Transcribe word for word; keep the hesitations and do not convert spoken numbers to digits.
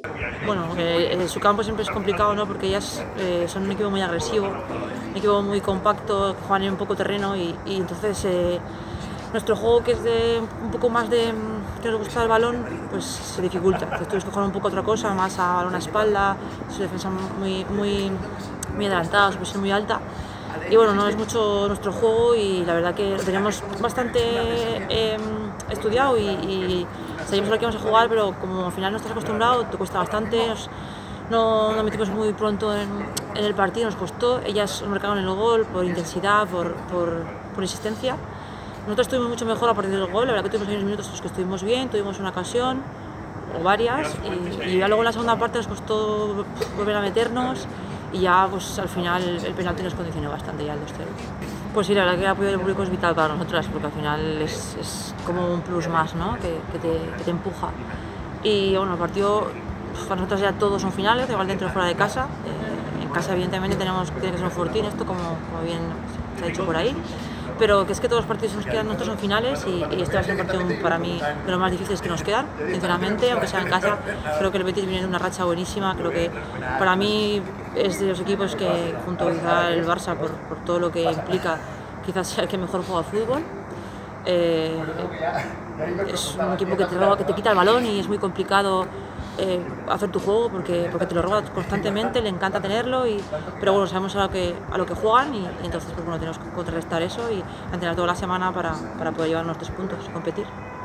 Bueno, eh, su campo siempre es complicado, ¿no? Porque ellas eh, son un equipo muy agresivo, un equipo muy compacto, juegan en un poco terreno y, y entonces eh, nuestro juego, que es de un poco más de que nos gusta el balón, pues se dificulta. Entonces tuvimos que jugar un poco otra cosa, más a balón a espalda, su defensa muy, muy, muy adelantada, su presión muy alta. Y bueno, no es mucho nuestro juego y la verdad que lo teníamos bastante eh, estudiado y, y sabíamos a lo que íbamos a jugar, pero como al final no estás acostumbrado, te cuesta bastante. Nos, no nos metimos muy pronto en, en el partido, nos costó. Ellas marcaron el gol por intensidad, por, por, por insistencia. Nosotros estuvimos mucho mejor a partir del gol, la verdad que tuvimos unos minutos en los que estuvimos bien, tuvimos una ocasión o varias y, y ya luego en la segunda parte nos costó volver a meternos y ya pues al final el penalti nos condicionó bastante ya el dos cero. Pues sí, la verdad que el apoyo del público es vital para nosotras porque al final es, es como un plus más, ¿no? que, que, te, que te empuja. Y bueno, el partido para nosotros ya todos son finales, igual dentro o fuera de casa. Eh, en casa evidentemente tenemos, tiene que ser un fortín esto, como, como bien se ha dicho por ahí. Pero que es que todos los partidos que nos quedan nosotros son finales y, y este va a ser un partido para mí de los más difíciles que nos quedan, sinceramente, aunque sea en casa. Creo que el Betis viene de una racha buenísima, creo que para mí es de los equipos que, junto a el Barça, por, por todo lo que implica, quizás sea el que mejor juega fútbol. Eh, es un equipo que te roba, que te quita el balón y es muy complicado eh, hacer tu juego porque, porque te lo roba constantemente, le encanta tenerlo, y, pero bueno, sabemos a lo que, a lo que juegan y, y entonces pues, bueno, tenemos que contrarrestar eso y entrenar toda la semana para, para poder llevar nuestros puntos y competir.